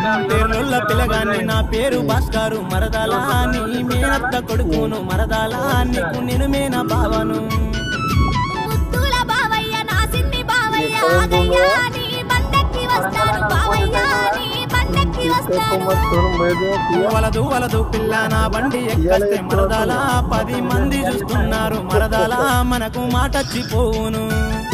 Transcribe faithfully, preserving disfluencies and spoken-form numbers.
పేర్లుల్ల పిల్లగాన్ని నా పేరు భాస్కరు మరదలా నీ మేనత్త కొడుకును మరదలా నీకు నేను మేన బావను ముద్దుల బావయ్య నా సిన్ని బావయ్య ఆగయ్య నీ బండకి వస్తాను బావయ్య నీ బండకి వస్తాను వలదు వలదు పిల్ల నా బండి ఎక్కస్తే మరదలా పది మంది చూస్తున్నారు మరదలా మనకు మాటచ్చిపోవును